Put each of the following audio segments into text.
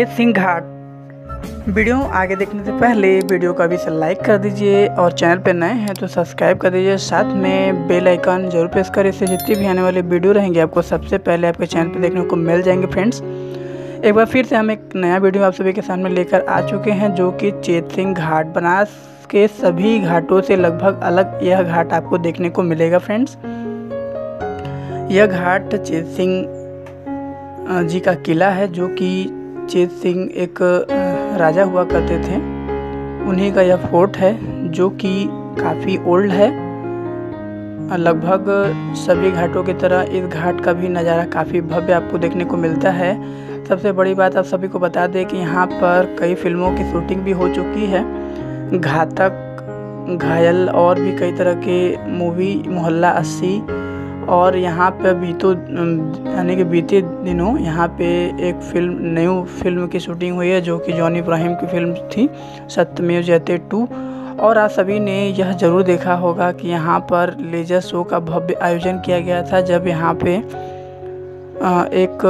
चेत सिंह घाट। वीडियो आगे देखने से पहले वीडियो को अभी से लाइक कर दीजिए और चैनल पर नए हैं तो सब्सक्राइब कर दीजिए, साथ में बेल आइकन जरूर प्रेस करें। इससे जितनी भी आने वाले वीडियो रहेंगे आपको सबसे पहले आपके चैनल पर देखने को मिल जाएंगे। फ्रेंड्स, एक बार फिर से हम एक नया वीडियो आप सभी के सामने लेकर आ चुके हैं, जो कि चेत सिंह घाट। बनास के सभी घाटों से लगभग अलग यह घाट आपको देखने को मिलेगा। फ्रेंड्स, यह घाट चेत सिंह जी का किला है, जो कि चेत सिंह एक राजा हुआ करते थे, उन्हीं का यह फोर्ट है, जो कि काफ़ी ओल्ड है। लगभग सभी घाटों की तरह इस घाट का भी नज़ारा काफ़ी भव्य आपको देखने को मिलता है। सबसे बड़ी बात आप सभी को बता दें कि यहाँ पर कई फिल्मों की शूटिंग भी हो चुकी है। घातक, घायल और भी कई तरह के मूवी, मोहल्ला 80 और यहाँ पे बीते दिनों यहाँ पे एक न्यू फिल्म की शूटिंग हुई है, जो कि जॉनी इब्राहिम की फिल्म थी, सत्यमेव जयते 2। और आप सभी ने यह ज़रूर देखा होगा कि यहाँ पर लेजर शो का भव्य आयोजन किया गया था, जब यहाँ पे एक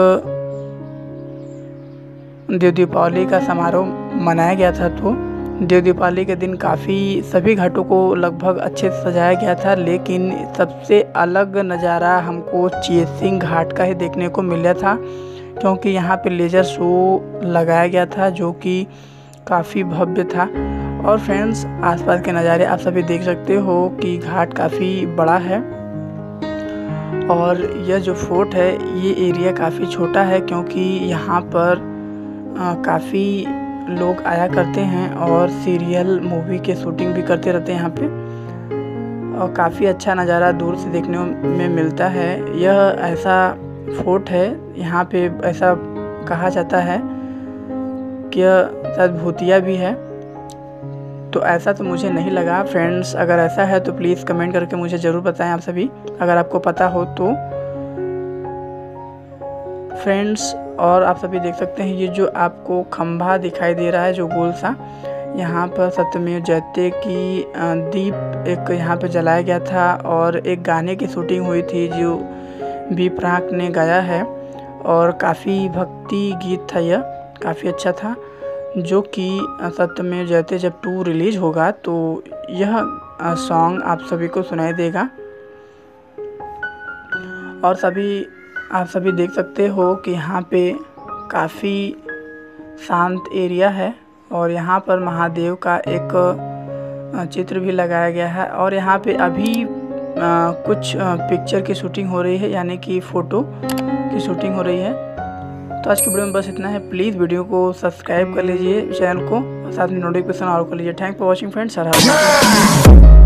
देव दीपावली का समारोह मनाया गया था। तो देव दीपावली के दिन काफ़ी सभी घाटों को लगभग अच्छे से सजाया गया था, लेकिन सबसे अलग नज़ारा हमको चेत सिंह घाट का ही देखने को मिला था, क्योंकि यहाँ पे लेजर शो लगाया गया था, जो कि काफ़ी भव्य था। और फ्रेंड्स, आसपास के नज़ारे आप सभी देख सकते हो कि घाट काफ़ी बड़ा है और यह जो फोर्ट है ये एरिया काफ़ी छोटा है, क्योंकि यहाँ पर काफ़ी लोग आया करते हैं और सीरियल मूवी के शूटिंग भी करते रहते हैं यहाँ पे, और काफ़ी अच्छा नज़ारा दूर से देखने में मिलता है। यह ऐसा फोर्ट है, यहाँ पे ऐसा कहा जाता है कि यह शायद भूतिया भी है, तो ऐसा तो मुझे नहीं लगा। फ्रेंड्स, अगर ऐसा है तो प्लीज़ कमेंट करके मुझे ज़रूर बताएं आप सभी, अगर आपको पता हो तो। फ्रेंड्स, और आप सभी देख सकते हैं ये जो आपको खंभा दिखाई दे रहा है, जो गोल सा, यहाँ पर सत्यमेव जयते की दीप एक यहाँ पे जलाया गया था और एक गाने की शूटिंग हुई थी, जो बी प्राक ने गाया है, और काफ़ी भक्ति गीत था, यह काफ़ी अच्छा था, जो कि सत्यमेव जयते जब 2 रिलीज होगा तो यह सॉन्ग आप सभी को सुनाई देगा। और आप सभी देख सकते हो कि यहाँ पे काफ़ी शांत एरिया है, और यहाँ पर महादेव का एक चित्र भी लगाया गया है, और यहाँ पे अभी कुछ पिक्चर की शूटिंग हो रही है, यानी कि फ़ोटो की शूटिंग हो रही है। तो आज की वीडियो में बस इतना है। प्लीज़ वीडियो को सब्सक्राइब कर लीजिए चैनल को, और साथ में नोटिफिकेशन ऑन कर लीजिए। Thank for watching friends.